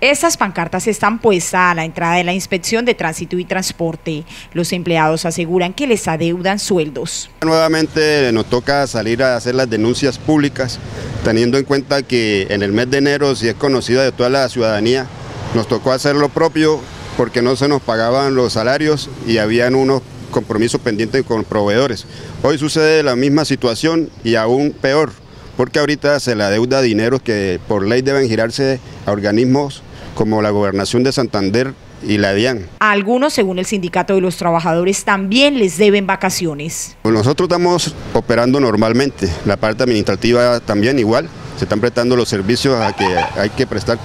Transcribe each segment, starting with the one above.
Estas pancartas están puestas a la entrada de la Inspección de Tránsito y Transporte. Los empleados aseguran que les adeudan sueldos. Nuevamente nos toca salir a hacer las denuncias públicas, teniendo en cuenta que en el mes de enero, si es conocida de toda la ciudadanía, nos tocó hacer lo propio porque no se nos pagaban los salarios y habían unos compromisos pendientes con proveedores. Hoy sucede la misma situación y aún peor, porque ahorita se le adeuda dinero que por ley deben girarse a organismos como la Gobernación de Santander y la DIAN. A algunos, según el Sindicato de los Trabajadores, también les deben vacaciones. Pues nosotros estamos operando normalmente, la parte administrativa también igual, se están prestando los servicios a que hay que prestar.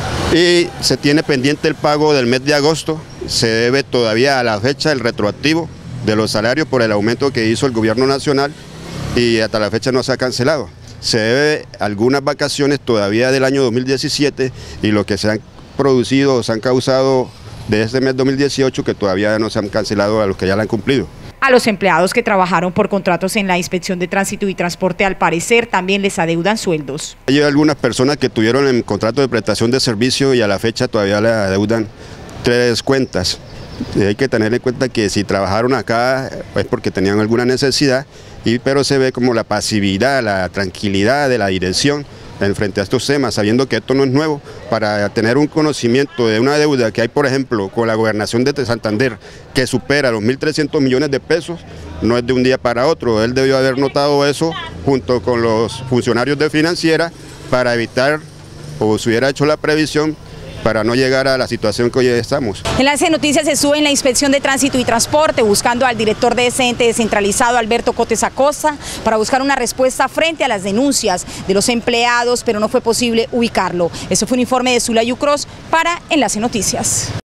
Y se tiene pendiente el pago del mes de agosto, se debe todavía a la fecha el retroactivo de los salarios por el aumento que hizo el gobierno nacional y hasta la fecha no se ha cancelado. Se debe algunas vacaciones todavía del año 2017 y lo que se han producido o se han causado de este mes 2018 que todavía no se han cancelado a los que ya la han cumplido. A los empleados que trabajaron por contratos en la Inspección de Tránsito y Transporte, al parecer, también les adeudan sueldos. Hay algunas personas que tuvieron el contrato de prestación de servicio y a la fecha todavía le adeudan 3 cuentas. Hay que tener en cuenta que si trabajaron acá es porque tenían alguna necesidad, pero se ve como la pasividad, la tranquilidad de la dirección en frente a estos temas, sabiendo que esto no es nuevo, para tener un conocimiento de una deuda que hay, por ejemplo, con la Gobernación de Santander, que supera los 1.300 millones de pesos, no es de un día para otro. Él debió haber notado eso junto con los funcionarios de Financiera para evitar, o se hubiera hecho la previsión, para no llegar a la situación que hoy estamos. Enlace Noticias se sube en la Inspección de Tránsito y Transporte buscando al director de ese ente descentralizado, Alberto Cotes Acosta, para buscar una respuesta frente a las denuncias de los empleados, pero no fue posible ubicarlo. Eso fue un informe de Zula Yucros para Enlace Noticias.